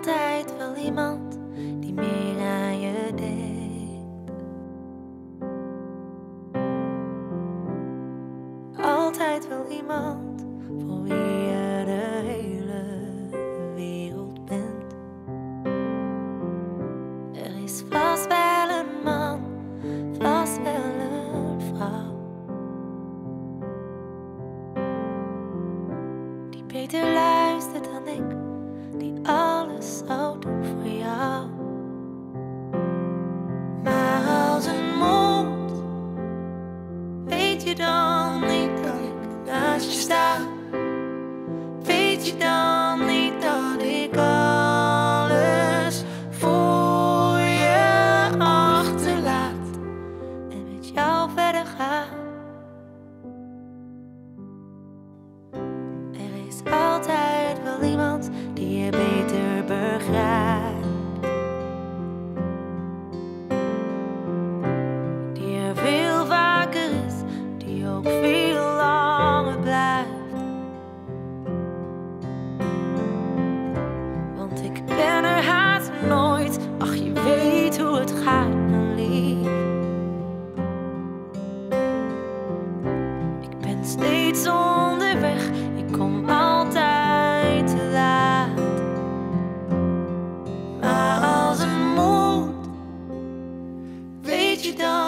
altijd wel iemand die meer aan je denkt. Altijd wel iemand voor wie je de hele wereld bent. Er is vast wel een man, vast wel een vrouw, die beter luistert dan ik, die alles zou doen voor jou. Maar als een mond, weet je dan niet dat ik naast je sta? Weet je dan niet dat ik alles voor je achterlaat en met jou verder ga? Er is altijd wel iemand die je beter begrijpt, die er veel vaker is, die ook veel langer blijft. Want ik ben er haast nooit, ach je weet hoe het gaat, mijn lief. Ik ben steeds onderweg, ik kom altijd te laat. Maar als een mond, weet je dan